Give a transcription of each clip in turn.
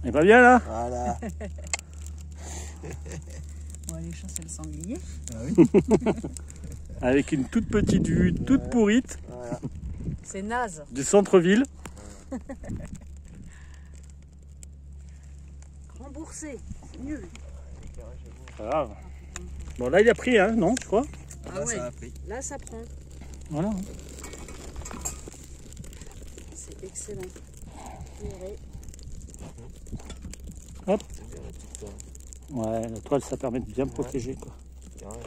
est pas bien là? Voilà. On va aller chasser le sanglier. Ah oui. Avec une toute petite vue, toute pourrite, Voilà. C'est naze. du centre-ville. Remboursé. C'est nul. Pas grave. Bon là il a pris, hein, non, je crois? Ah ouais. Ça a pris. Là, ça prend. Voilà. C'est excellent. Purée. Hop. C'est bien la petite toile. Ouais, la toile ça permet de bien protéger quoi. Carrément.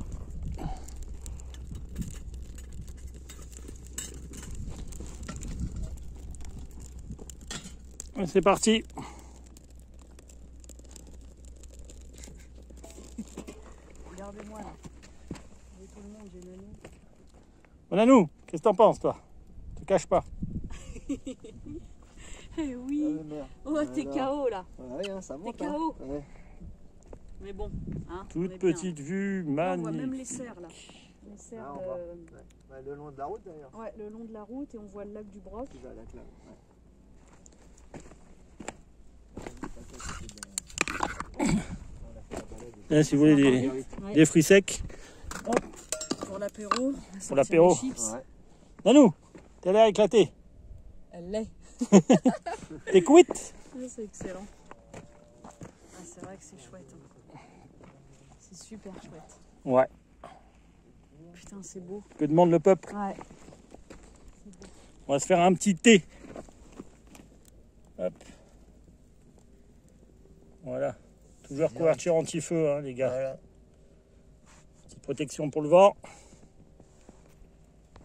Ouais, c'est parti. Regardez-moi là. J'ai tout le monde, j'ai le nez. Bon à nous, qu'est-ce que t'en penses toi? Te cache pas. Eh oui. Ah, merde. Oh, t'es KO là. Ouais, hein, ça monte. T'es KO. Hein. Ouais. Mais bon, hein, on Toute est petite vue, bien. Là, on voit même les magnifique. cerfs là. Les cerfs Ah, on voit. Ouais, le long de la route d'ailleurs. ouais, le long de la route et on voit le lac du Broc. Tu vas à la clave. Là, si vous voulez Ouais. des fruits secs. Pour l'apéro. Pour l'apéro. Ouais. Nanou, t'as l'air éclaté. Elle l'est. T'es cuite? Ouais, c'est excellent. Ah, c'est vrai que c'est chouette. Hein. C'est super chouette. Ouais. Putain, c'est beau. Que demande le peuple? Ouais. On va se faire un petit thé. Hop. Voilà. Toujours couverture anti-feu, hein, les gars. Voilà. Petite protection pour le vent.